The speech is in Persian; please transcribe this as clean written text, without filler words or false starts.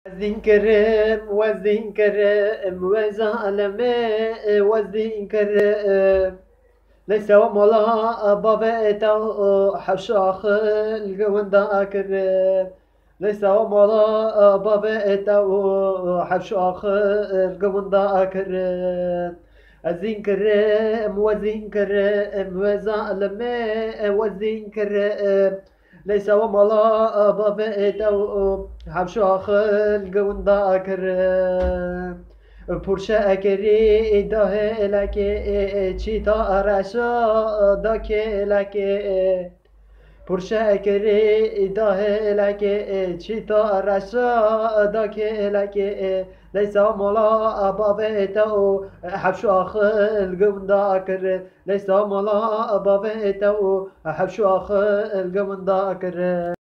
وزين كرم وزين كرم وزعلمي وزين كرم ليس وملا بابيتا حشاخ الجوندا كرم ليس وملا بابيتا حشاخ الجوندا كرم وزين كرم وزين كرم وزعلمي وزين كرم ليس وملا بابيتا حشاخ الجوندا كرم پرشه اکری داه لکه چی تا رشا دا که لکه پرشه اکری داه لکه چی تا رشا دا که لکه لیسا مولا بابیتا حبشاخ الگوندا کر لیسا مولا بابیتا حبشاخ الگوندا کر